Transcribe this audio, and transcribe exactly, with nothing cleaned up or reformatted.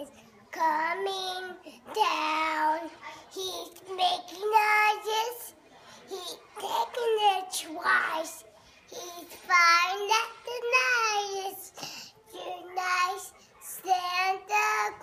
is coming down. He's making noises. He's taking it twice. He's fine at the night. You're nice, Santa